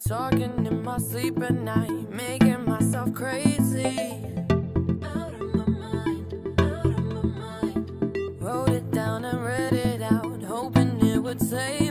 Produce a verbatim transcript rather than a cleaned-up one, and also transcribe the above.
Talking in my sleep at night, making myself crazy. Out of my mind, out of my mind. Wrote it down and read it out, hoping it would save